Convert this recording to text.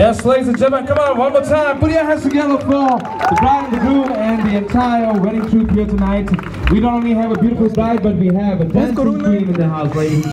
Yes, ladies and gentlemen, come on, one more time. Put your hands together for the bride and the groom and the entire wedding troupe here tonight. We not only have a beautiful bride, but we have a dancing queen in the house, ladies.